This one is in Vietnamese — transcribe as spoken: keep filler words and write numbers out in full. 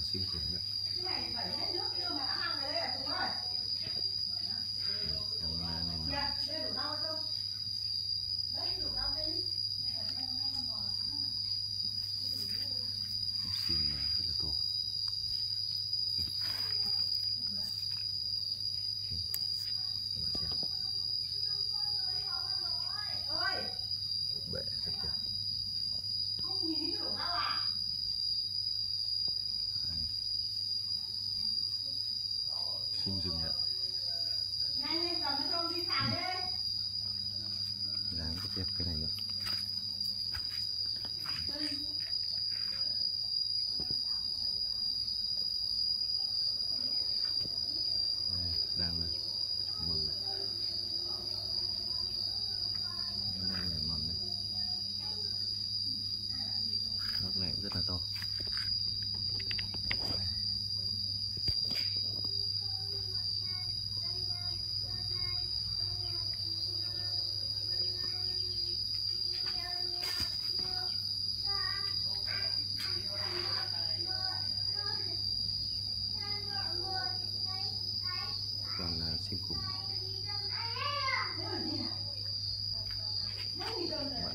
sim khủng đấy. Đang là này sim rất là to. Bệ rất đẹp. Sim rừng đấy. Dáng rất đẹp cái này nữa. Đây, đang là mầm này. Đang nảy mầm này. Gốc này cũng rất là to. Còn là sim khủng.